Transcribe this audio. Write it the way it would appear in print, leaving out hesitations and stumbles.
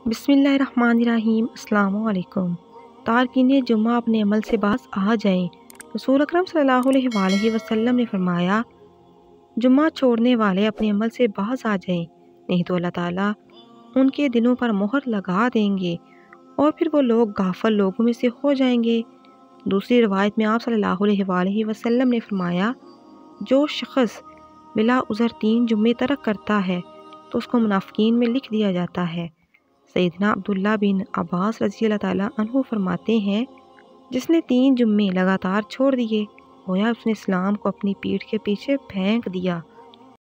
बिस्मिल्लाहिर्रहमानिर्रहीम। अस्सलामु अलैकुम। तारकीन जुम्मा अपने अमल से बाज आ जाएं। रसूल अकरम सल्लल्लाहु अलैहि वसल्लम ने फरमाया, जुम्मा छोड़ने वाले अपने अमल से बाज आ जाएं, नहीं तो अल्लाह ताला उनके दिलों पर मोहर लगा देंगे और फिर वो लोग गाफल लोगों में से हो जाएंगे। दूसरी रवायत में आप सल्लल्लाहु अलैहि वसल्लम ने फरमाया, जो शख्स बिला उज़र 3 जुम्मे तरक करता है तो उसको मुनाफिकीन में लिख दिया जाता है। सैयदना अब्दुल्ला बिन अब्बास रज़ी अल्लाह ताला अन्हु फरमाते हैं, जिसने 3 जुम्मे लगातार छोड़ दिए, गोया उसने इस्लाम को अपनी पीठ के पीछे फेंक दिया।